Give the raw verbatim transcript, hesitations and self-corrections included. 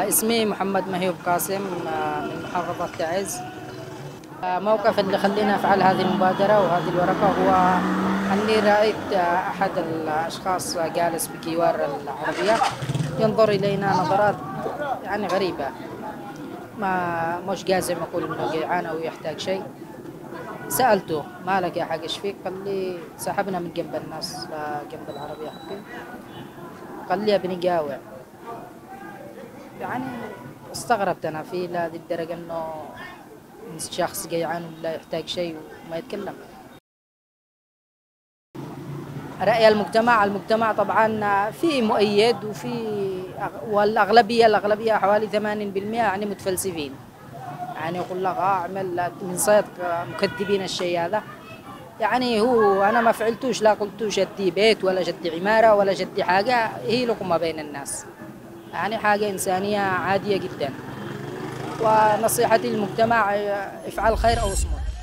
اسمي محمد مهيوب قاسم من محافظة تعز. موقف اللي خلينا أفعل هذه المبادرة وهذه الورقة هو أني رأيت أحد الأشخاص جالس بجوار العربية ينظر إلينا نظرات يعني غريبة، ما مش جازم أقول إنه جيعان أو يحتاج شيء. سألته ما لك يا حق إيش فيك؟ قال لي سحبنا من جنب الناس جنب العربية حقي، قال لي ابني جاوع. يعني استغربت أنا في لهذه الدرجة إنه شخص جيعان ولا يحتاج شيء وما يتكلم. رأي المجتمع المجتمع طبعا في مؤيد وفي والأغلبية الأغلبية حوالي ثمانين بالمئة يعني متفلسفين، يعني يقول لك اه اعمل من صيد مكذبين الشيء هذا. يعني هو أنا ما فعلتوش، لا قلتو جدي بيت ولا جدي عمارة ولا جدي حاجة، هي لقمة بين الناس، يعني حاجة إنسانية عادية جدا. ونصيحتي للمجتمع افعل خير أو اصمت.